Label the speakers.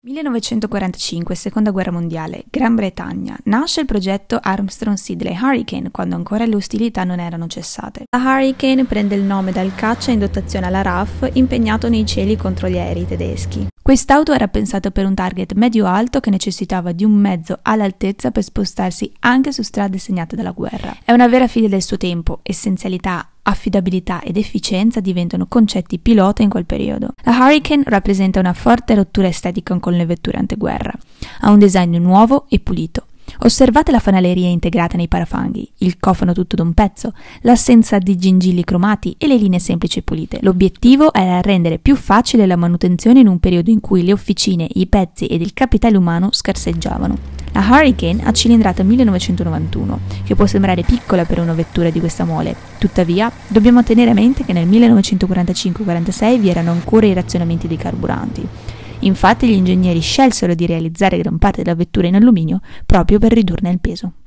Speaker 1: 1945, seconda guerra mondiale, Gran Bretagna. Nasce il progetto Armstrong-Siddeley Hurricane quando ancora le ostilità non erano cessate. La Hurricane prende il nome dal caccia in dotazione alla RAF impegnato nei cieli contro gli aerei tedeschi. Quest'auto era pensata per un target medio-alto che necessitava di un mezzo all'altezza per spostarsi anche su strade segnate dalla guerra. È una vera figlia del suo tempo, essenzialità, affidabilità ed efficienza diventano concetti pilota in quel periodo. La Hurricane rappresenta una forte rottura estetica con le vetture anteguerra. Ha un design nuovo e pulito. Osservate la fanaleria integrata nei parafanghi, il cofano tutto d'un pezzo, l'assenza di gingilli cromati e le linee semplici e pulite. L'obiettivo era rendere più facile la manutenzione in un periodo in cui le officine, i pezzi ed il capitale umano scarseggiavano. La Hurricane ha cilindrata 1991, che può sembrare piccola per una vettura di questa mole. Tuttavia, dobbiamo tenere a mente che nel 1945-46 vi erano ancora i razionamenti dei carburanti. Infatti gli ingegneri scelsero di realizzare gran parte della vettura in alluminio proprio per ridurne il peso.